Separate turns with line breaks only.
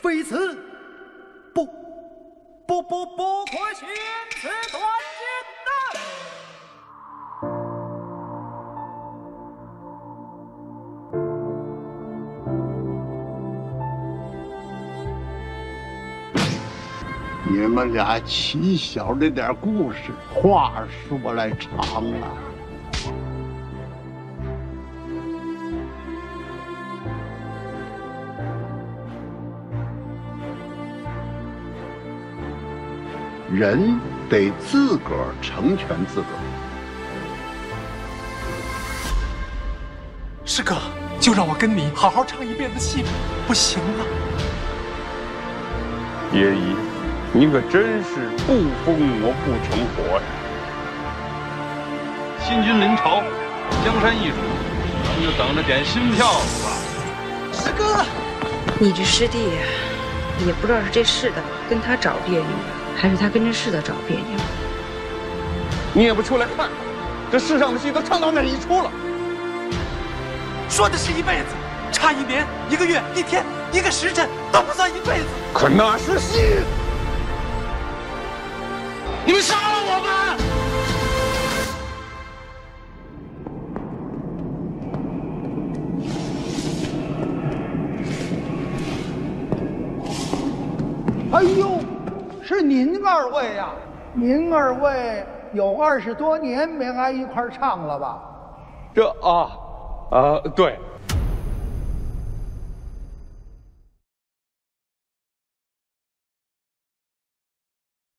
非此不可行此断剑呐！
你们俩起小的点故事，话说来长了。人得自个儿成全自个儿。
师哥，就让我跟你好好唱一辈子戏吧，不行了。
爷姨，你可真是不封魔不成活呀！
新君临朝，江山易主，咱们就等着点新票子吧。
师哥，
你这师弟呀，也不知道是这世道跟他找别扭，还是他跟这世道找别扭。
你也不出来看看，这世上的戏都唱到哪一出了？
说的是一辈子，差1年、1个月、1天、1个时辰都不算一辈子。
可那是戏！
你们杀了我们！
哎呦，是您二位呀！您二位有20多年没挨一块唱了吧？
对，